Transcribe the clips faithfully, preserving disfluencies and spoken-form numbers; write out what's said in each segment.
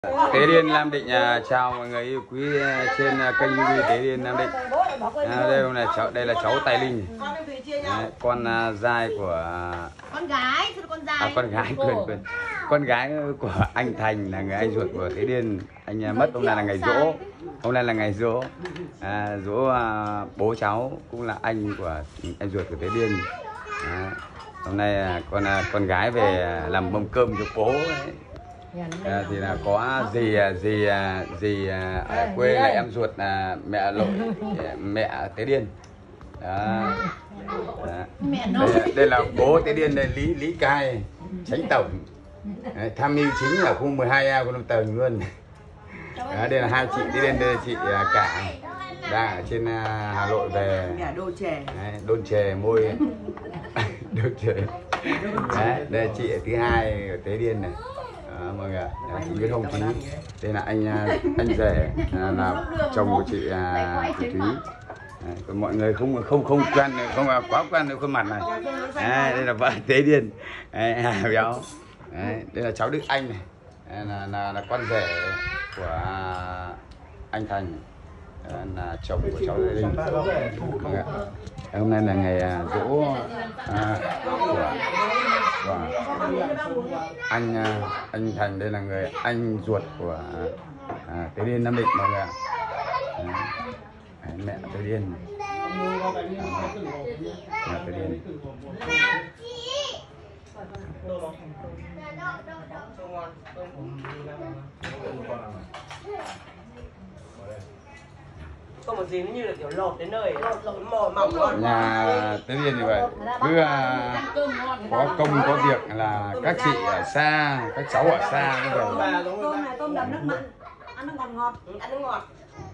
Tế Điên Nam Định à, chào mọi người yêu quý trên kênh YouTube Tế Điên Nam Định. À, đây là cháu, đây là cháu Tài Linh, à, con uh, dai của con gái, con dai. À, con gái quên quên con gái của anh Thành, là người anh ruột của Tế Điên. Anh uh, mất hôm nay là ngày giỗ, hôm nay là ngày giỗ, à, giỗ uh, bố cháu cũng là anh của anh ruột của Tế Điên. À, hôm nay uh, con uh, con gái về uh, làm mâm cơm cho bố ấy. À, thì là có dì dì dì ở quê là em ruột là mẹ nội mẹ Tế Điên đó. Đó. Đây, đây là bố Tế Điên, đây Lý Lý Cai, Chánh tổng, đấy, tham mưu chính ở khu mười hai A của Lâm Tần luôn. Đó, đây là hai chị Tế Điên, đây là chị Cả đang ở trên Hà Nội về đôn chè, đấy, đôn chè môi đôn chè. Đấy, đây là chị thứ hai ở Tế Điên này. À, mọi người ạ, chị Nguyễn Hồng Thúy, đây là anh anh rể là, là chồng của chị à, chị Thúy. À, còn mọi người không không không quen, không quá quen với khuôn mặt này. À, đây là vợ Tế Điên, Hà Béo. Đấy, đây là cháu Đức Anh này, đây là, là là con rể của anh Thành, là chồng của cháu Lê Linh. Hôm nay là ngày giỗ à, của, của anh anh Thành, đây là người anh ruột của à, Tế Điên Nam Định mọi người ạ. À, mẹ Tế Điên, mẹ Tế Điên. Có một gì nó như là kiểu lột đến nơi, mò mỏng ngon. Nhà Tế Điên như vậy, cứ à, có công có việc là các chị ở xa, các cháu ở xa như vậy. Tôm này tôm đậm nước mặn, ăn nó ngọt ngọt, ăn nó ngọt.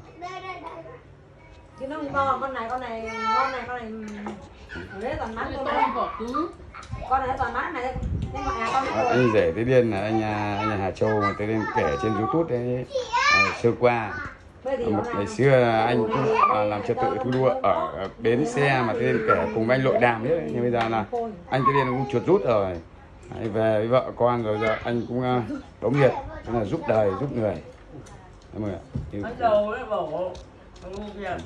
Chứ nó ngon, con này con này ngon này, con này lấy toàn mát con này. Con này toàn mát này. Anh rể Tế Điên là anh anh Hà Châu mà Tế Điên kể trên YouTube đấy, à, sơ qua. Một ngày xưa anh cũng à, làm trật tự thi đua ở bến xe mà Tế Điên kể cùng với anh Lội Đàm đấy, nhưng bây giờ là anh Tế Điên cũng chuột rút rồi. Đấy, về với vợ con rồi, giờ anh cũng uh, đóng nhiệt, tức là giúp đời giúp người. Cảm ơn ạ. Anh đầu đấy bảo anh ngu kìa.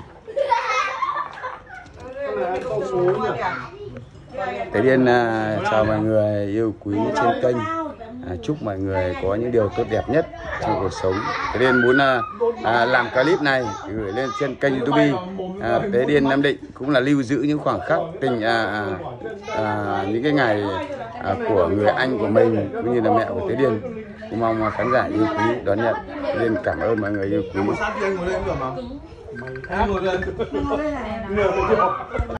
Tế Điên uh, chào mọi người yêu quý trên kênh. À, chúc mọi người có những điều tốt đẹp nhất trong cuộc sống. Tế Điên muốn à, à, làm clip này gửi lên trên kênh YouTube à, Tế Điên Nam Định, cũng là lưu giữ những khoảng khắc tình à, à, à, những cái ngày à, của người anh của mình cũng như là mẹ của Tế Điên. Cũng mong khán giả yêu quý đón nhận. Tế Điên cảm ơn mọi người yêu quý.